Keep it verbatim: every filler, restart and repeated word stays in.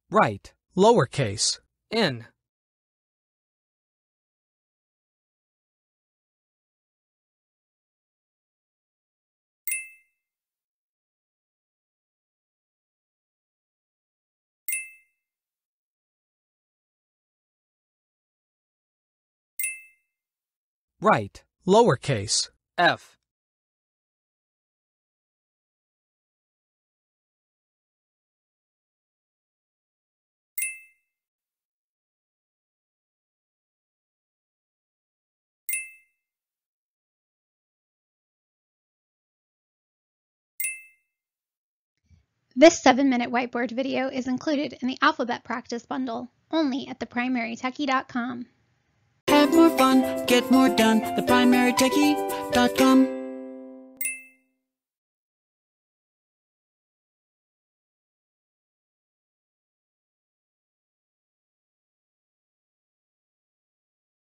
Write lowercase n. Write lowercase f. This seven minute whiteboard video is included in the Alphabet Practice Bundle, only at the primary techie dot com. Have more fun, get more done, the primary techie dot com.